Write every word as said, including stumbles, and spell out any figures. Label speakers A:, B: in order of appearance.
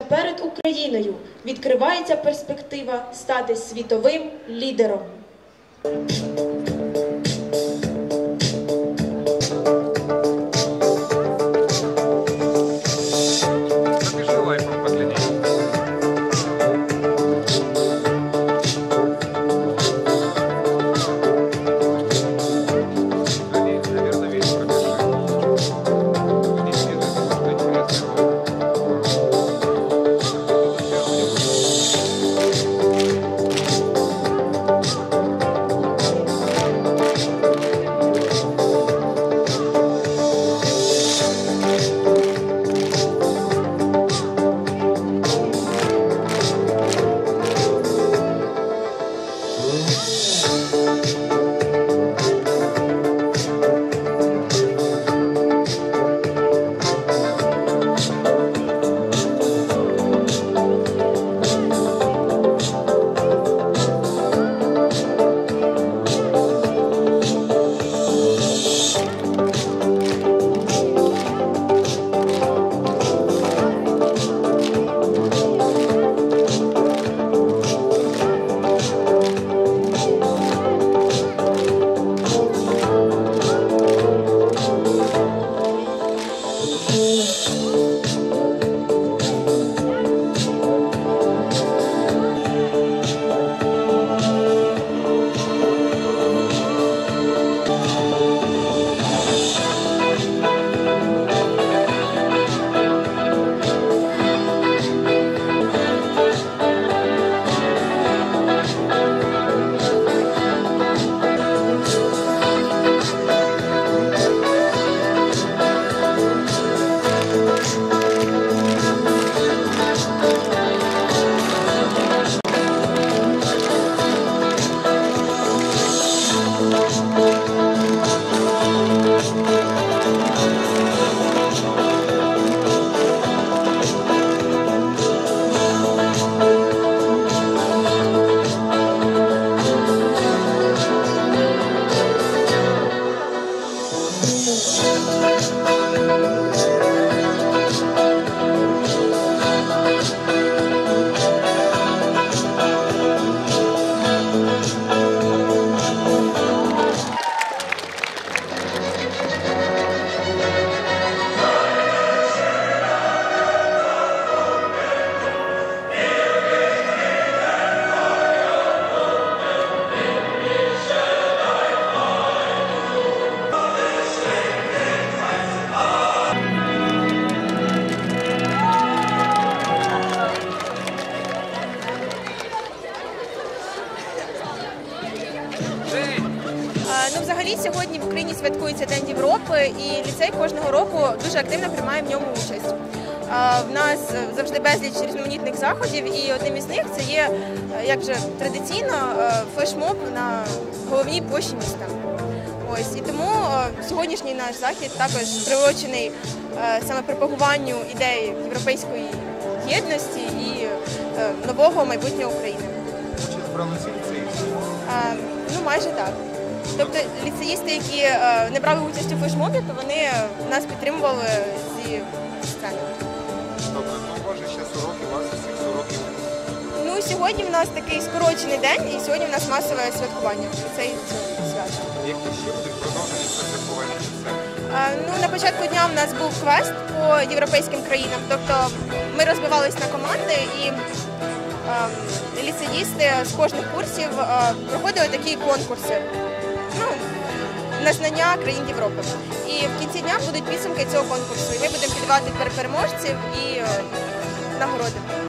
A: перед Україною відкривається перспектива стати світовим лідером.
B: Ну, взагалі, сьогодні в Україні святкується День Європи, і ліцей кожного року дуже активно приймає в ньому участь. В нас завжди безліч різноманітних заходів, і одним із них це є, як вже традиційно, флешмоб на головній площі міста. Ось, і тому сьогоднішній наш захід також приурочений саме пропагуванню ідей європейської єдності і нового майбутнього України.
C: Чи збралися ліцеїсти?
B: Ну, майже так. Тобто ліцеїсти, які е, не брали участь у флешмобі, то вони нас підтримували зі сцени.
C: Добре, ну у вас же ще уроки, у вас усіх уроків.
B: Ну, сьогодні в нас такий скорочений день, і сьогодні в нас масове святкування. Ліцей свято.
C: Які ще будуть продовжені це святкування ліцею?
B: Е, ну, на початку дня в нас був квест по європейським країнам. Тобто ми розбивались на команди, і е, ліцеїсти з кожних курсів е, проходили такі конкурси. Ну, на знання країн Європи. І в кінці дня будуть підсумки цього конкурсу. І ми будемо підбивати переможців і нагороди.